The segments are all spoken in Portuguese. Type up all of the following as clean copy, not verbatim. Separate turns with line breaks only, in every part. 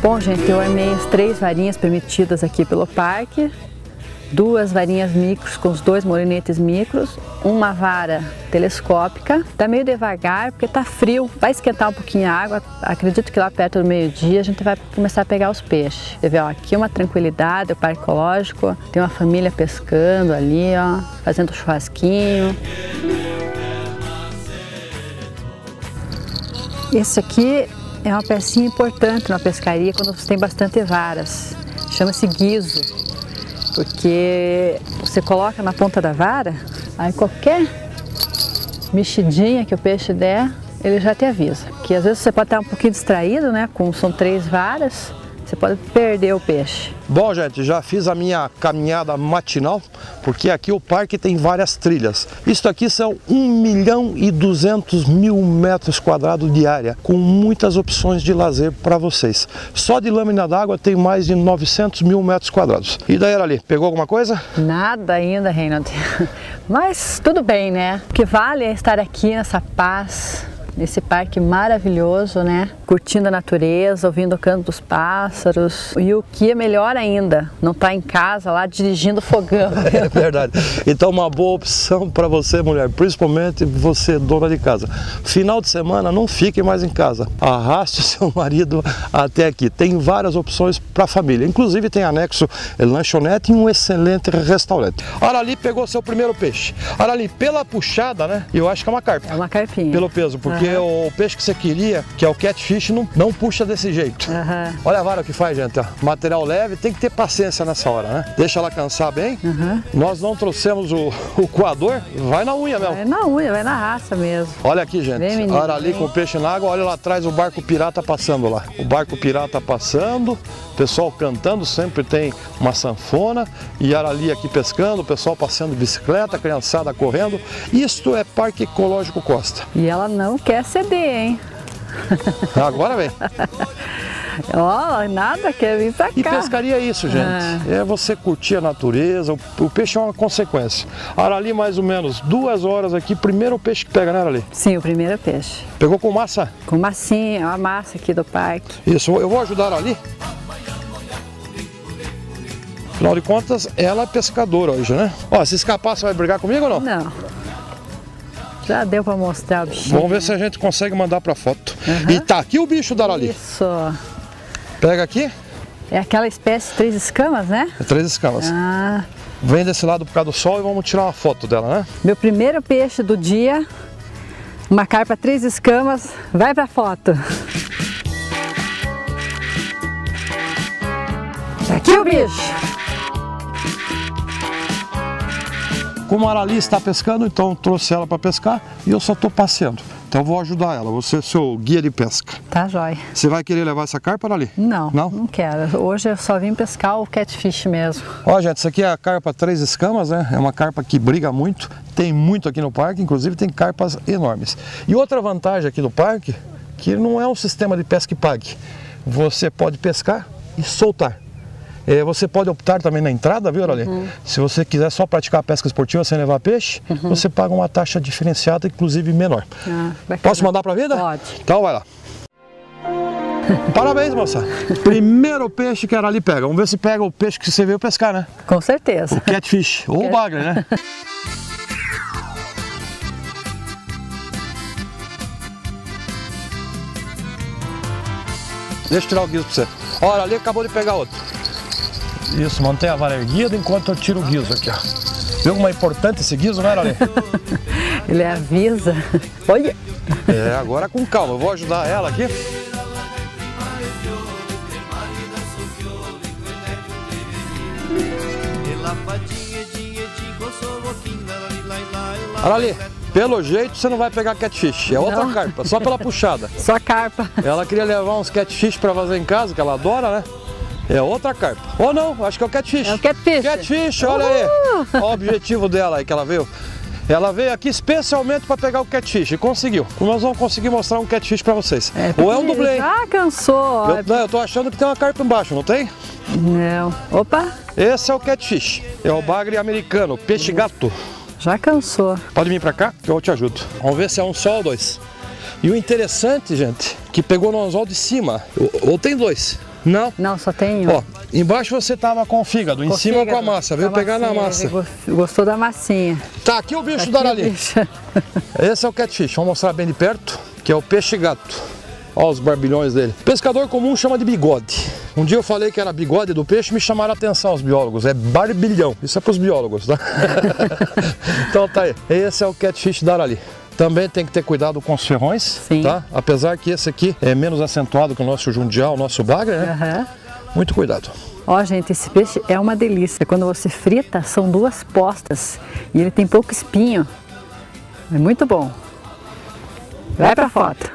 Bom, gente, eu armei as 3 varinhas permitidas aqui pelo parque, 2 varinhas micros com os 2 molinetes micros, uma vara telescópica. Tá meio devagar porque tá frio, vai esquentar um pouquinho a água. Acredito que lá perto do meio-dia a gente vai começar a pegar os peixes. Você vê, ó, aqui uma tranquilidade, o parque ecológico, tem uma família pescando ali, ó, fazendo churrasquinho. Esse aqui é uma pecinha importante na pescaria quando você tem bastante varas. Chama-se guizo, porque você coloca na ponta da vara, aí qualquer mexidinha que o peixe der, ele já te avisa. Que às vezes você pode estar um pouquinho distraído, né? São 3 varas, você pode perder o peixe.
Bom, gente, já fiz a minha caminhada matinal, porque aqui o parque tem várias trilhas. Isso aqui são 1.200.000 metros quadrados de área, com muitas opções de lazer para vocês. Só de lâmina d'água tem mais de 900.000 metros quadrados. E daí, ali, pegou alguma coisa?
Nada ainda, Reinaldo. Mas tudo bem, né? O que vale é estar aqui nessa paz, nesse parque maravilhoso, né? Curtindo a natureza, ouvindo o canto dos pássaros. E o que é melhor ainda, não estar em casa lá dirigindo fogão.
É verdade. Então uma boa opção para você, mulher, principalmente você, dona de casa. Final de semana, não fique mais em casa. Arraste seu marido até aqui. Tem várias opções para a família. Inclusive tem anexo lanchonete e um excelente restaurante. Olha ali, pegou seu primeiro peixe. Olha ali, pela puxada, né? Eu acho que é uma carpa.
É uma carpinha.
Pelo peso, porque o peixe que você queria, que é o catfish, não puxa desse jeito. Olha a vara que faz, gente, ó. Material leve, tem que ter paciência nessa hora, né? Deixa ela cansar bem. Nós não trouxemos o coador, vai na unha mesmo.
Vai na unha, vai na raça mesmo.
Olha aqui, gente,
vem, menino,
olha ali com o peixe na água, olha lá atrás o barco pirata passando lá. O barco pirata passando, o pessoal cantando, sempre tem uma sanfona, e olha ali aqui pescando, o pessoal passando de bicicleta, a criançada correndo. Isto é Parque Ecológico Costa.
E ela não quer ceder, hein?
Agora vem.
Ó, nada, quer vir pra cá.
E pescaria é isso, gente. É você curtir a natureza, o peixe é uma consequência. Olha ali mais ou menos 2 horas aqui, primeiro o peixe que pega, né, ali?
Sim, o primeiro peixe.
Pegou com massa?
Com massinha, a massa aqui do parque.
Isso, eu vou ajudar ali. Afinal de contas, ela é pescadora hoje, né? Ó, se escapar, você vai brigar comigo ou não?
Não. Já deu pra mostrar o bichinho.
Vamos ver se a gente consegue mandar pra foto. E tá aqui o bicho da ali.
Isso.
Pega aqui.
É aquela espécie de 3 escamas, né?
É 3 escamas. Vem desse lado por causa do sol e vamos tirar uma foto dela, né?
Meu primeiro peixe do dia, uma carpa 3 escamas, vai pra foto. Aqui o bicho.
Como a Arali está pescando, então trouxe ela para pescar e eu só estou passeando. Então eu vou ajudar ela, vou ser seu guia de pesca.
Tá, jóia.
Você vai querer levar essa carpa, Arali?
Não,
não,
não quero. Hoje eu só vim pescar o catfish mesmo.
Ó, gente, isso aqui é a carpa 3 escamas, né? É uma carpa que briga muito, tem muito aqui no parque, inclusive tem carpas enormes. E outra vantagem aqui do parque, que não é um sistema de pesca e pague. Você pode pescar e soltar. Você pode optar também na entrada, viu, Arali? Se você quiser só praticar pesca esportiva sem levar peixe, você paga uma taxa diferenciada, inclusive menor. Posso mandar pra vida?
Pode.
Então vai lá. Parabéns, moça. Primeiro peixe que a Arali pega. Vamos ver se pega o peixe que você veio pescar, né?
Com certeza.
O catfish, ou o bagre, né? Deixa eu tirar o guizo pra você. Olha, ali acabou de pegar outro. Isso, mantém a vara erguida enquanto eu tiro o guizo aqui, ó. Viu como é importante esse guizo, né, Arali?
Ele avisa. Olha!
Agora com calma, eu vou ajudar ela aqui. Arali, pelo jeito você não vai pegar catfish, é outra carpa, só pela puxada.
Só carpa.
Ela queria levar uns catfish pra fazer em casa, que ela adora, né? É outra carpa. Ou não, acho que é o catfish.
É o catfish.
Catfish, olha aí. Olha o objetivo dela aí que ela veio. Ela veio aqui especialmente para pegar o catfish e conseguiu. Nós vamos conseguir mostrar um catfish para vocês. Ou é um dublê.
Já cansou.
Eu tô achando que tem uma carpa embaixo, não tem?
Não. Opa.
Esse é o catfish. É o bagre americano, peixe gato.
Já cansou.
Pode vir para cá que eu te ajudo. Vamos ver se é um só ou 2. E o interessante, gente, que pegou no anzol de cima. Ou tem 2.
Não? Não, só tem um.
Ó, embaixo você tava com o fígado, em cima com a massa, veio pegar na massa.
Gostou da massinha.
Tá aqui o bicho da Arali. Esse é o catfish, vamos mostrar bem de perto, que é o peixe-gato. Olha os barbilhões dele. Pescador comum chama de bigode. Um dia eu falei que era bigode do peixe, me chamaram a atenção os biólogos. É barbilhão, isso é para os biólogos, tá? Então tá aí, esse é o catfish da Arali. Também tem que ter cuidado com os ferrões, sim, tá? Apesar que esse aqui é menos acentuado que o nosso jundial, o nosso bagre, né? Muito cuidado.
Ó, gente, esse peixe é uma delícia. Quando você frita, são 2 postas e ele tem pouco espinho. É muito bom. Vai pra foto.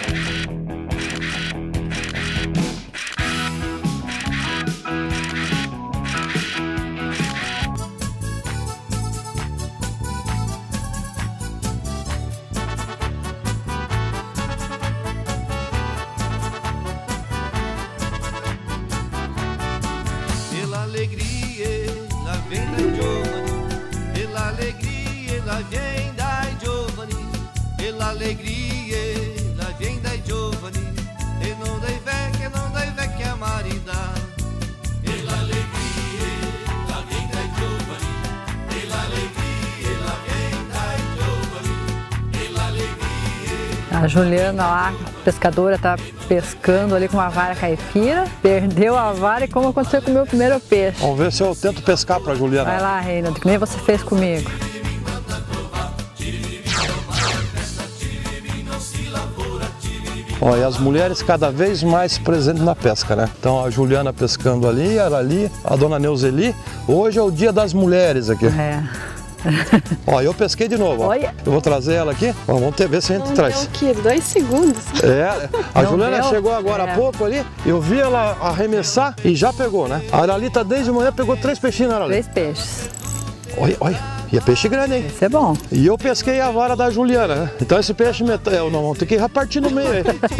A Juliana lá, pescadora, tá pescando ali com uma vara caipira, perdeu a vara e como aconteceu com o meu primeiro peixe.
Vamos ver se eu tento pescar pra Juliana.
Vai lá, Reina, que nem você fez comigo.
Ó, e as mulheres cada vez mais presentes na pesca, né? Então a Juliana pescando ali, a Arali, a dona Neuzeli. Hoje é o dia das mulheres aqui. Ó, eu pesquei de novo. Olha. Eu vou trazer ela aqui. Ó, vamos ver se a gente traz.
O quê? 2 segundos?
É, a Juliana chegou agora há pouco ali. Eu vi ela arremessar e já pegou, né? A Arali tá desde manhã, pegou 3 peixinhos, né, Arali?
3 peixes.
Olha, olha. E é peixe grande, hein?
Esse é bom.
E eu pesquei a vara da Juliana, né? Então esse peixe, eu não vou ter que repartir no meio aí.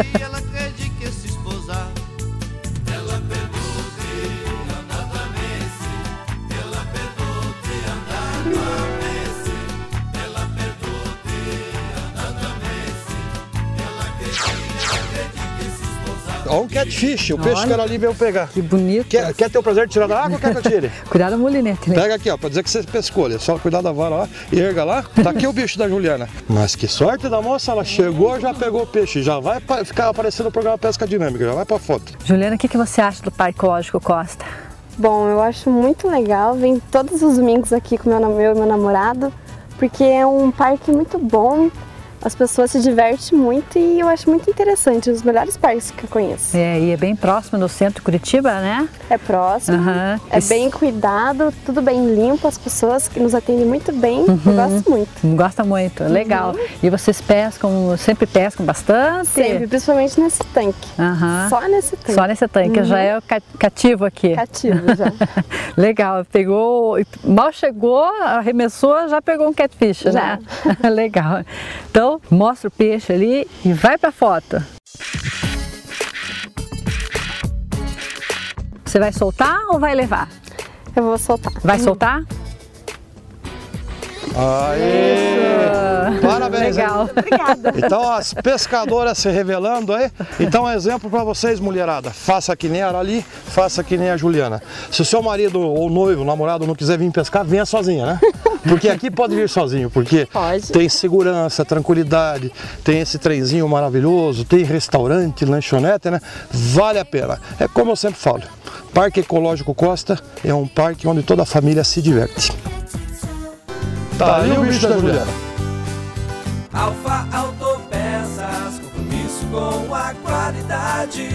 Olha um catfish, o peixe que era ali veio pegar.
Que bonito.
Quer ter o prazer de tirar da água ou quer que eu tire?
Cuidado da molinete, né?
Pega aqui, ó, pra dizer que você pescou ali. Só cuidar da vara lá e erga lá. Tá aqui o bicho da Juliana. Mas que sorte da moça, ela chegou, já pegou o peixe. Já vai ficar aparecendo no programa Pesca Dinâmica, já vai pra foto.
Juliana, o que você acha do Parque Ecológico Costa?
Bom, eu acho muito legal. Venho todos os domingos aqui com meu e meu namorado, porque é um parque muito bom. As pessoas se divertem muito e eu acho muito interessante, um dos melhores parques que eu conheço.
É, e é bem próximo do centro de Curitiba, né?
É próximo, é bem cuidado, tudo bem limpo, as pessoas que nos atendem muito bem, eu gosto muito.
Gosta muito, legal. E vocês pescam, sempre pescam bastante?
Sempre, principalmente nesse tanque. Só nesse tanque.
Só nesse tanque, já é o cativo aqui.
Cativo já.
Legal, pegou, mal chegou, arremessou, já pegou um catfish, né? Legal. Então, mostra o peixe ali e vai pra foto. Você vai soltar ou vai levar?
Eu vou soltar.
Vai soltar?
Aê! Parabéns!
Legal.
Obrigada.
Então as pescadoras se revelando aí. Então exemplo para vocês, mulherada. Faça que nem a Arali, faça que nem a Juliana. Se o seu marido ou noivo, namorado não quiser vir pescar, venha sozinha, né? Porque aqui pode vir sozinho, porque tem segurança, tranquilidade, tem esse trenzinho maravilhoso, tem restaurante, lanchonete, né? Vale a pena. É como eu sempre falo, Parque Ecológico Costa é um parque onde toda a família se diverte. Tá ali o bicho da Juliana.
Alfa Autopeças, compromisso com a qualidade.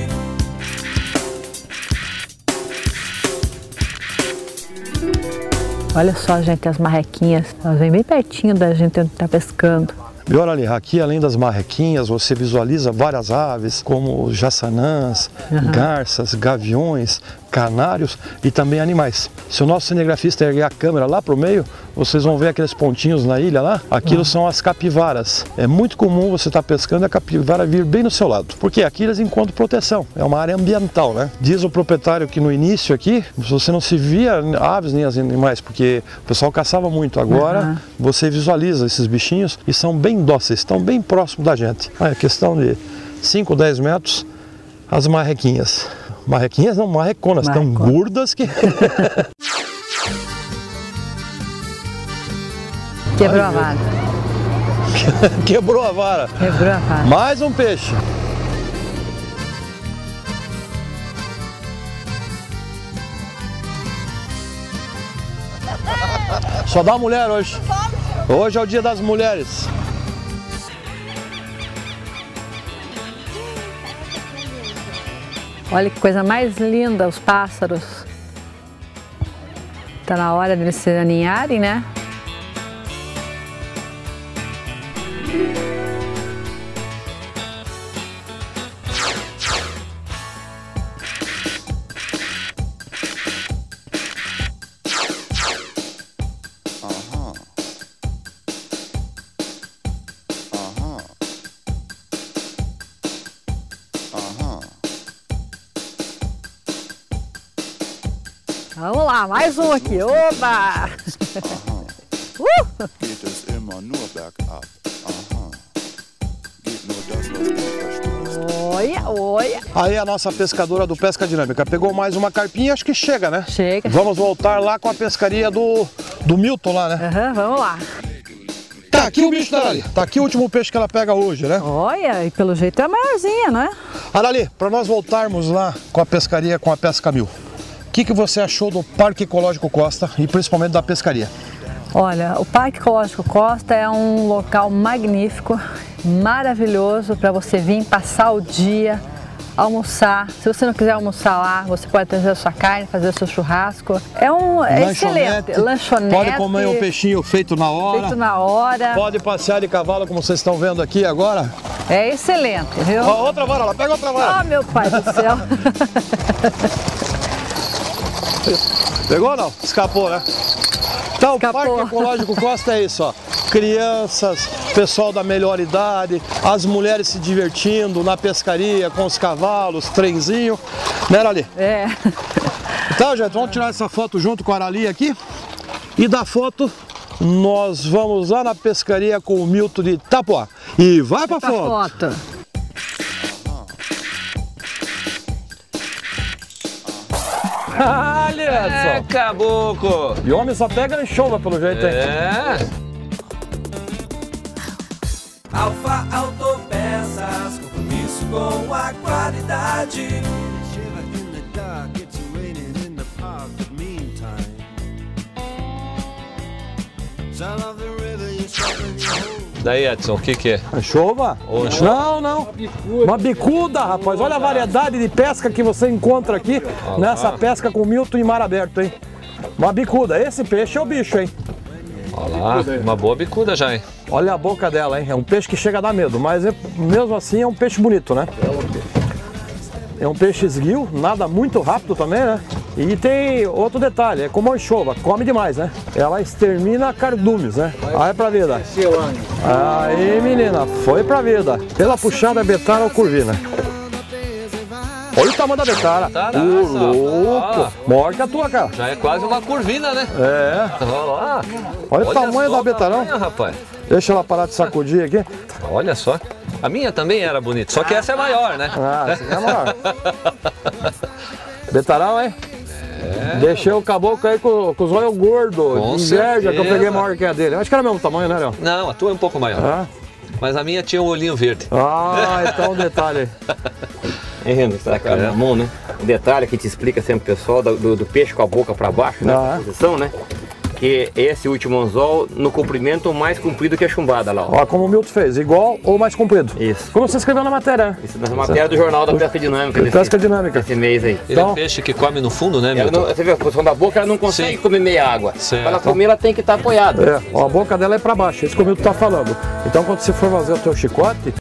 Olha só, gente, as marrequinhas, elas vêm bem pertinho da gente onde está pescando.
E olha ali, aqui além das marrequinhas, você visualiza várias aves, como jaçanãs, garças, gaviões, canários e também animais. Se o nosso cinegrafista erguer a câmera lá para o meio, vocês vão ver aqueles pontinhos na ilha lá, aquilo são as capivaras. É muito comum você estar pescando e a capivara vir bem no seu lado, porque aqui eles encontram proteção, é uma área ambiental, né? Diz o proprietário que no início aqui, você não se via aves nem animais, porque o pessoal caçava muito. Agora você visualiza esses bichinhos e são bem dóceis, estão bem próximos da gente. É questão de 5, 10 metros, as marrequinhas. Marrequinhas não, marreconas, tão gordas que...
Quebrou a vara.
Quebrou a vara.
Quebrou a vara.
Mais um peixe. Só dá mulher hoje. Hoje é o dia das mulheres.
Olha que coisa mais linda, os pássaros. Tá na hora deles se aninharem, né? Vamos lá, mais um aqui, oba!
Geht es immer nur bergab. Aha. Geht nur das, was du verstehst.
Olha, olha!
Aí a nossa pescadora do Pesca Dinâmica pegou mais uma carpinha, acho que chega, né?
Chega.
Vamos voltar lá com a pescaria do Milton lá, né?
Aham, vamos lá.
Tá aqui o bicho da Arali. Tá aqui o último peixe que ela pega hoje, né?
Olha, e pelo jeito é a maiorzinha, não é?
Arali, para nós voltarmos lá com a pescaria, com a Pesca 1000, o que você achou do Parque Ecológico Costa e principalmente da pescaria?
Olha, o Parque Ecológico Costa é um local magnífico, maravilhoso para você vir passar o dia, almoçar. Se você não quiser almoçar lá, você pode trazer a sua carne, fazer o seu churrasco. É excelente. Lanchonete.
Pode comer um peixinho feito na hora.
Feito na hora.
Pode passear de cavalo, como vocês estão vendo aqui agora.
É excelente, viu?
Ó, outra vara lá, pega outra vara.
Oh, meu pai do céu.
Pegou ou não? Escapou, né? Então,
Escapou.
o Parque Ecológico Costa é isso, ó. Crianças, pessoal da melhor idade, as mulheres se divertindo na pescaria, com os cavalos, trenzinho. Né, Arali?
É.
Então, gente, vamos tirar essa foto junto com a Arali aqui. E da foto, nós vamos lá na pescaria com o Milton de Itapuá. E vai pra foto.
É, caboclo!
E homem só pega em chuva, pelo jeito, hein?
É!
Alfa Autopeças, compromisso com a qualidade.
Daí, Edson, o que é?
Chuva? Não, não. Uma bicuda, rapaz. Olha a variedade de pesca que você encontra aqui nessa pesca com Milton em mar aberto, hein? Uma bicuda. Esse peixe é o bicho, hein?
Olha lá, uma boa bicuda já, hein?
Olha a boca dela, hein? É um peixe que chega a dar medo, mas mesmo assim é um peixe bonito, né? É um peixe esguio, nada muito rápido também, né? E tem outro detalhe, é como a anchova, come demais, né? Ela extermina cardumes, né? Aí pra vida. Aí, menina, foi pra vida. Pela puxada, betara ou curvina. Olha o tamanho da betara. Louco. Maior que a tua, cara.
Já é quase uma curvina, né?
É.
Olha lá.
Olha o tamanho da betarão.
Rapaz.
Deixa ela parar de sacudir aqui.
Olha só. A minha também era bonita, só que essa é maior, né?
Ah, essa aqui é maior. Betarão, hein? É. Deixei o caboclo aí com os olhos gordos, inveja que eu peguei maior que a dele. Acho que era o mesmo tamanho, né, Léo?
Não, a tua é um pouco maior.
Ah.
Mas a minha tinha um olhinho verde.
Ah, então um detalhe aí.
Hein, Renan, está com na mão, né? Um detalhe que te explica sempre o pessoal do peixe com a boca para baixo, né?
Ah.
Posição, né? Que esse último anzol no comprimento mais comprido que a chumbada lá, ó.
Ó, como o Milton fez, igual ou mais comprido.
Isso.
Como você escreveu na matéria.
Isso na matéria do jornal da Pesca Dinâmica.
Pesca Dinâmica.
Desse mês aí.
Ele é um peixe que come no fundo, né, Milton?
Você vê a posição da boca, ela não consegue comer meia água.
Certo.
Para ela comer, ela tem que estar apoiada.
É, ó, a boca dela é para baixo, é isso que o Milton tá falando. Então quando você for fazer o teu chicote,